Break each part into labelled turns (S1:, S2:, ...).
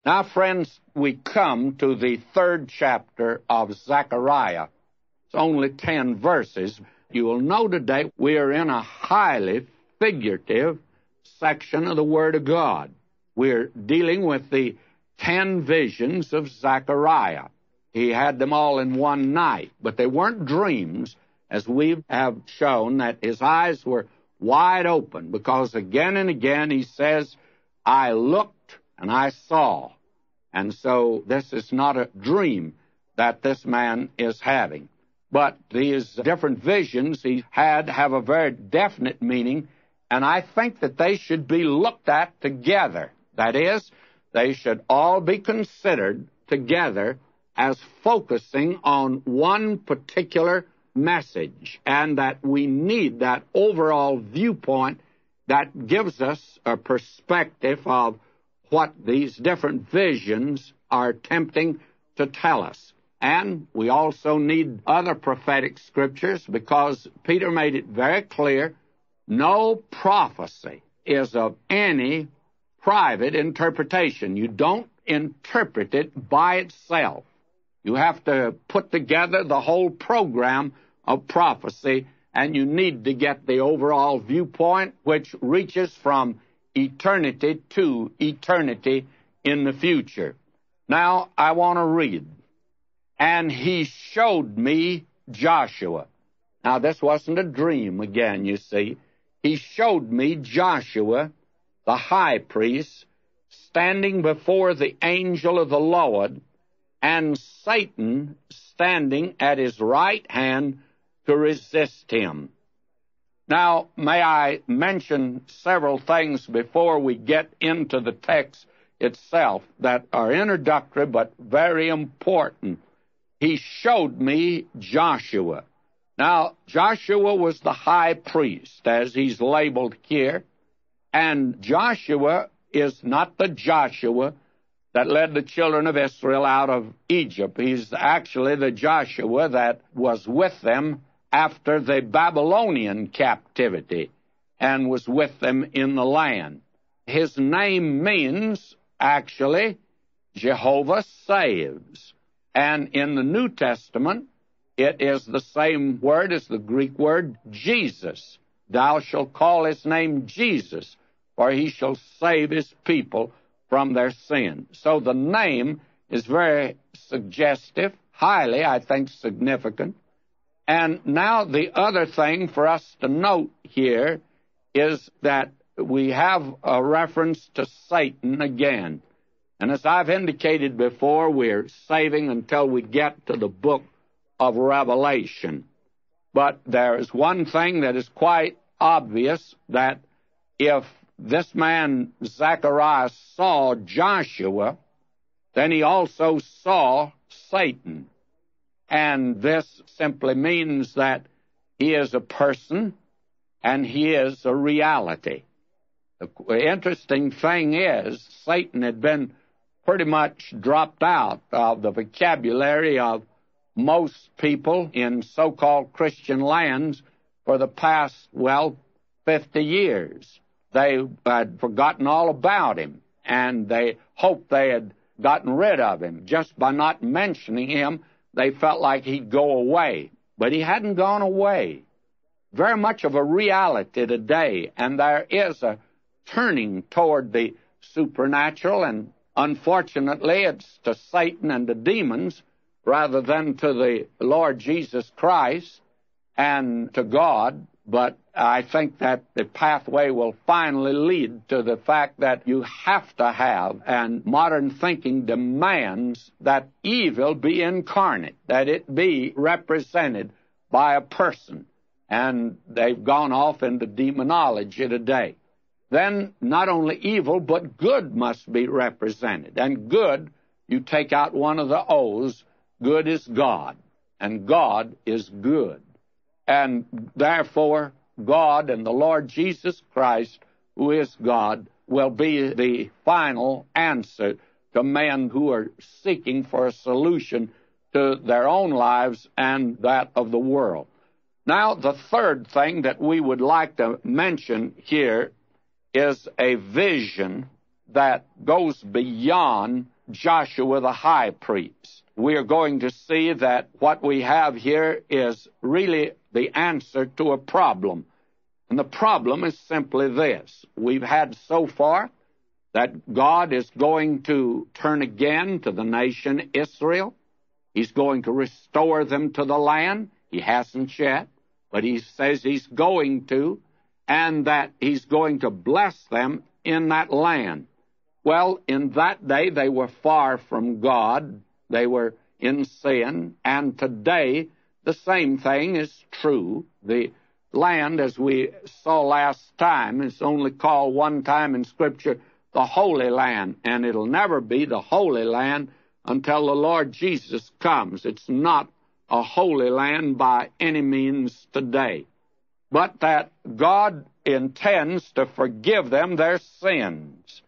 S1: Now, friends, we come to the 3rd chapter of Zechariah. It's only 10 verses. You will know today we are in a highly figurative section of the Word of God. We're dealing with the 10 visions of Zechariah. He had them all in one night, but they weren't dreams, as we have shown that his eyes were wide open, because again and again he says, I looked and I saw. And so this is not a dream that this man is having. But these different visions he had have a very definite meaning, and I think that they should be looked at together. That is, they should all be considered together as focusing on one particular message, and that we need that overall viewpoint that gives us a perspective of what these different visions are attempting to tell us. And we also need other prophetic scriptures, because Peter made it very clear, no prophecy is of any private interpretation. You don't interpret it by itself. You have to put together the whole program of prophecy, and you need to get the overall viewpoint, which reaches from eternity to eternity in the future. Now, I want to read. And he showed me Joshua. Now, this wasn't a dream again, you see. He showed me Joshua, the high priest, standing before the angel of the Lord, and Satan standing at his right hand to resist him. Now, may I mention several things before we get into the text itself that are introductory but very important. He showed me Joshua. Now, Joshua was the high priest, as he's labeled here, and Joshua is not the Joshua that led the children of Israel out of Egypt. He's actually the Joshua that was with them after the Babylonian captivity and was with them in the land. His name means, actually, Jehovah saves. And in the New Testament, it is the same word as the Greek word Jesus. Thou shalt call his name Jesus, for he shall save his people from their sin. So the name is very suggestive, highly, I think, significant. And now the other thing for us to note here is that we have a reference to Satan again. And as I've indicated before, we're saving until we get to the book of Revelation. But there is one thing that is quite obvious, that if this man Zechariah saw Joshua, then he also saw Satan. And this simply means that he is a person and he is a reality. The interesting thing is, Satan had been pretty much dropped out of the vocabulary of most people in so-called Christian lands for the past, 50 years. They had forgotten all about him, and they hoped they had gotten rid of him. Just by not mentioning him, they felt like he'd go away. But he hadn't gone away. Very much of a reality today, and there is a turning toward the supernatural, and unfortunately it's to Satan and the demons rather than to the Lord Jesus Christ and to God. But I think that the pathway will finally lead to the fact that you have to have, and modern thinking demands, that evil be incarnate, that it be represented by a person. And they've gone off into demonology today. Then not only evil, but good must be represented. And good, you take out one of the O's, good is God, and God is good. And therefore, God and the Lord Jesus Christ, who is God, will be the final answer to men who are seeking for a solution to their own lives and that of the world. Now, the third thing that we would like to mention here is a vision that goes beyond Joshua the high priest. We are going to see that what we have here is really the answer to a problem. And the problem is simply this. We've had so far that God is going to turn again to the nation Israel. He's going to restore them to the land. He hasn't yet, but he says he's going to, and that he's going to bless them in that land. Well, in that day, they were far from God. They were in sin, and today the same thing is true. The land, as we saw last time, is only called one time in Scripture the Holy Land, and it'll never be the Holy Land until the Lord Jesus comes. It's not a holy land by any means today, but that God intends to forgive them their sins.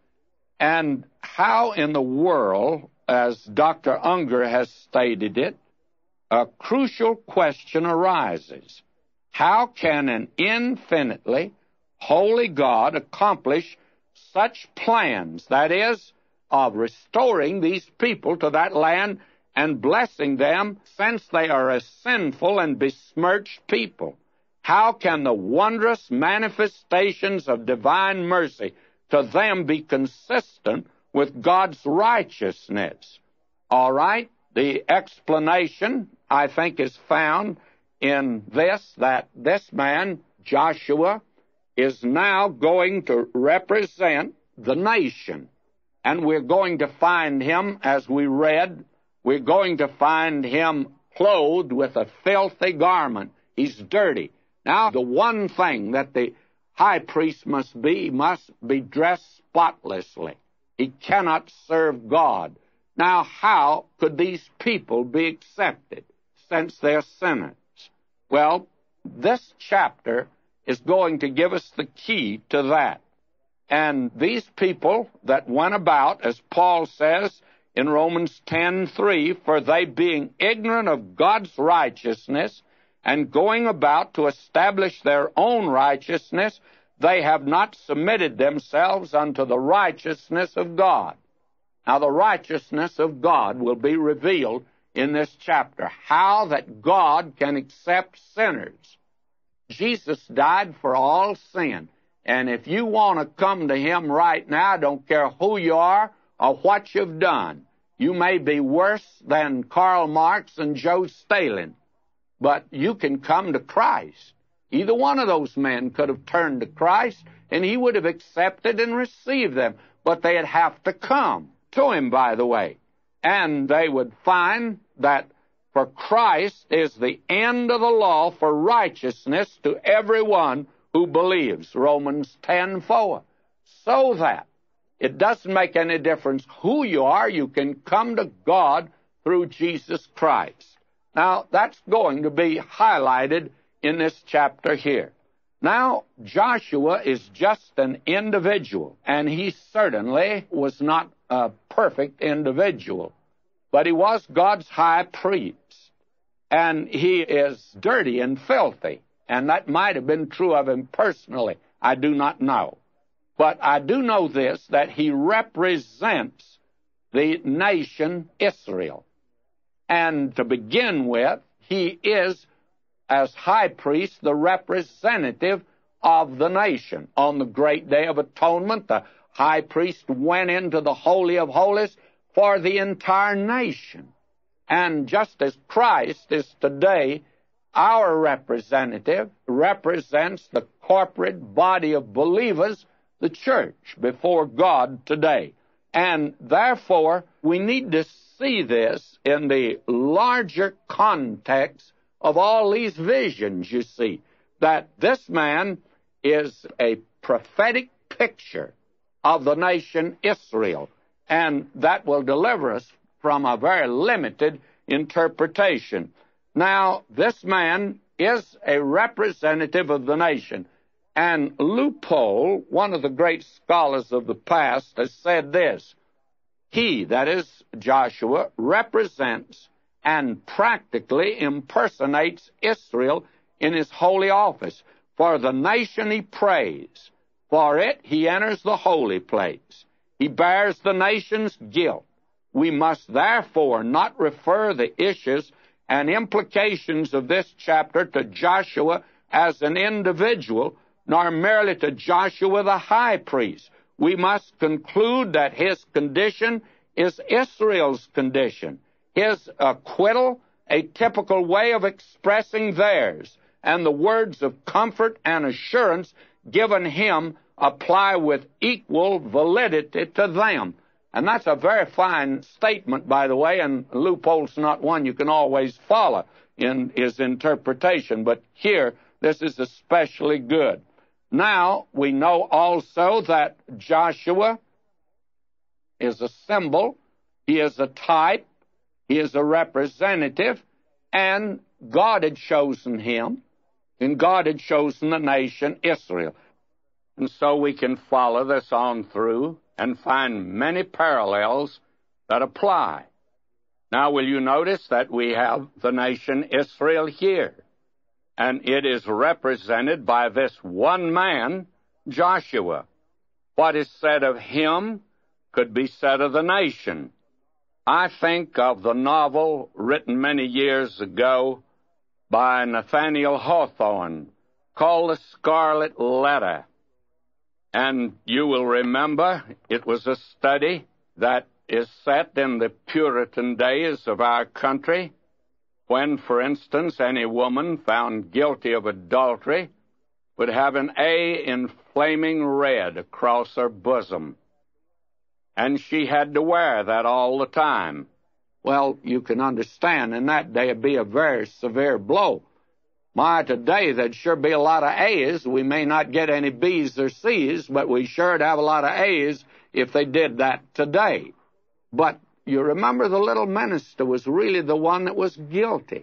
S1: And how in the world, as Dr. Unger has stated it, a crucial question arises. How can an infinitely holy God accomplish such plans, that is, of restoring these people to that land and blessing them, since they are a sinful and besmirched people? How can the wondrous manifestations of divine mercy to them be consistent with God's righteousness? All right, the explanation, I think, is found in this, that this man, Joshua, is now going to represent the nation. And we're going to find him, as we read, we're going to find him clothed with a filthy garment. He's dirty. Now, the one thing that the high priest must be dressed spotlessly. He cannot serve God. Now, how could these people be accepted since they're sinners? Well, this chapter is going to give us the key to that. And these people that went about, as Paul says in Romans 10:3, for they being ignorant of God's righteousness and going about to establish their own righteousness, they have not submitted themselves unto the righteousness of God. Now, the righteousness of God will be revealed in this chapter. How that God can accept sinners. Jesus died for all sin. And if you want to come to him right now, I don't care who you are or what you've done. You may be worse than Karl Marx and Joe Stalin, but you can come to Christ. Either one of those men could have turned to Christ, and he would have accepted and received them. But they'd have to come to him, by the way. And they would find that for Christ is the end of the law for righteousness to everyone who believes, Romans 10:4. So that it doesn't make any difference who you are, you can come to God through Jesus Christ. Now, that's going to be highlighted in this chapter here. Now, Joshua is just an individual, and he certainly was not a perfect individual, but he was God's high priest, and he is dirty and filthy, and that might have been true of him personally. I do not know. But I do know this, that he represents the nation Israel. And to begin with, he is, as high priest, the representative of the nation. On the great day of atonement, the high priest went into the Holy of Holies for the entire nation. And just as Christ is today our representative, represents the corporate body of believers, the church, before God today. And therefore, we need to see this in the larger context of all these visions, you see, that this man is a prophetic picture of the nation Israel, and that will deliver us from a very limited interpretation. Now, this man is a representative of the nation, and Leupold, one of the great scholars of the past, has said this: he, that is Joshua, represents and practically impersonates Israel in his holy office. For the nation he prays. For it he enters the holy place. He bears the nation's guilt We must therefore not refer the issues and implications of this chapter to Joshua as an individual, nor merely to Joshua the high priest. We must conclude that his condition is Israel's condition, his acquittal a typical way of expressing theirs, and the words of comfort and assurance given him apply with equal validity to them. And that's a very fine statement, by the way, and loophole's not one you can always follow in his interpretation, but here, this is especially good. Now, we know also that Joshua is a symbol, he is a type, he is a representative, and God had chosen him, and God had chosen the nation Israel. And so we can follow this on through and find many parallels that apply. Now, will you notice that we have the nation Israel here? And it is represented by this one man, Joshua. What is said of him could be said of the nation. I think of the novel written many years ago by Nathaniel Hawthorne called The Scarlet Letter. And you will remember it was a study that is set in the Puritan days of our country, when, for instance, any woman found guilty of adultery would have an A in flaming red across her bosom. And she had to wear that all the time. Well, you can understand, in that day it'd be a very severe blow. My, today there'd sure be a lot of A's. We may not get any B's or C's, but we sure'd have a lot of A's if they did that today. But you remember the little minister was really the one that was guilty.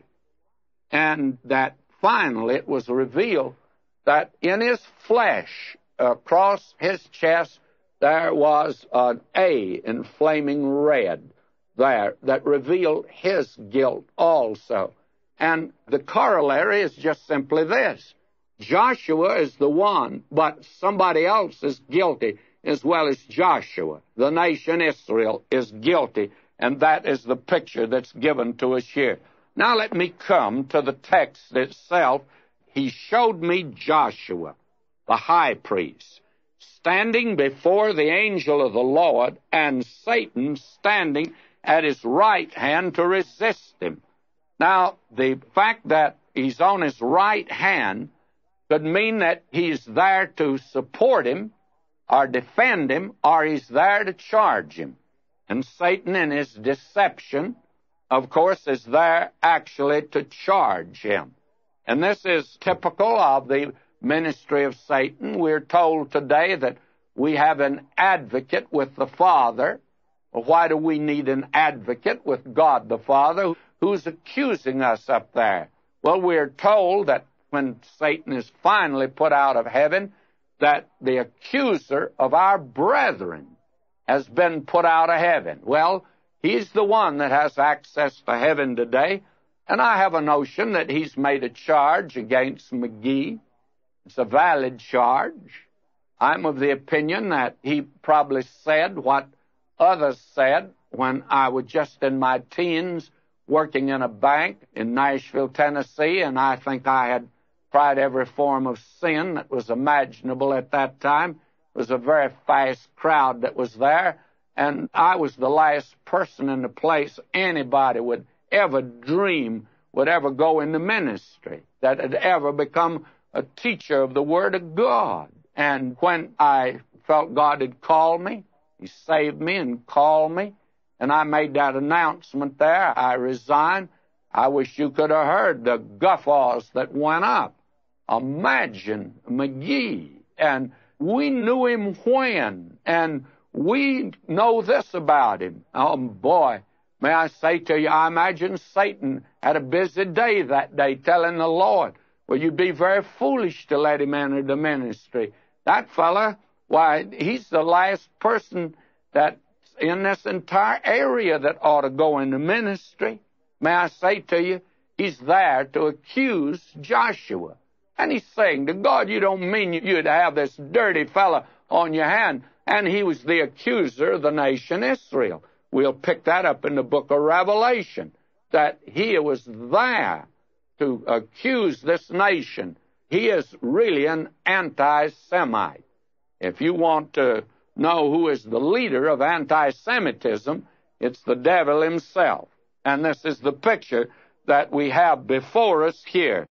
S1: And that finally it was revealed that in his flesh, across his chest, there was an A in flaming red there that revealed his guilt also. And the corollary is just simply this. Joshua is the one, but somebody else is guilty as well as Joshua. The nation Israel is guilty, and that is the picture that's given to us here. Now let me come to the text itself. He showed me Joshua, the high priest, standing before the angel of the Lord, and Satan standing at his right hand to resist him. Now, the fact that he's on his right hand could mean that he's there to support him, or defend him, or he's there to charge him. And Satan, in his deception, of course, is there actually to charge him. And this is typical of the ministry of Satan. We're told today that we have an advocate with the Father. Well, why do we need an advocate with God the Father who's accusing us up there? Well, we're told that when Satan is finally put out of heaven, that the accuser of our brethren has been put out of heaven. Well, he's the one that has access to heaven today, and I have a notion that he's made a charge against McGee. It's a valid charge. I'm of the opinion that he probably said what others said when I was just in my teens working in a bank in Nashville, Tennessee, and I think I had tried every form of sin that was imaginable at that time. It was a very fast crowd that was there, and I was the last person in the place anybody would ever dream would ever go into ministry, that had ever become a teacher of the Word of God. And when I felt God had called me, He saved me and called me, and I made that announcement there. I resigned. I wish you could have heard the guffaws that went up. Imagine McGee, and we knew him when, and we know this about him. Oh, boy, may I say to you, I imagine Satan had a busy day that day telling the Lord, well, you'd be very foolish to let him enter the ministry. That fella, why, he's the last person that's in this entire area that ought to go into ministry. May I say to you, he's there to accuse Joshua. And he's saying to God, you don't mean you'd have this dirty fella on your hand. And he was the accuser of the nation Israel. We'll pick that up in the book of Revelation, that he was there to accuse this nation. He is really an anti-Semite. If you want to know who is the leader of anti-Semitism, it's the devil himself. And this is the picture that we have before us here.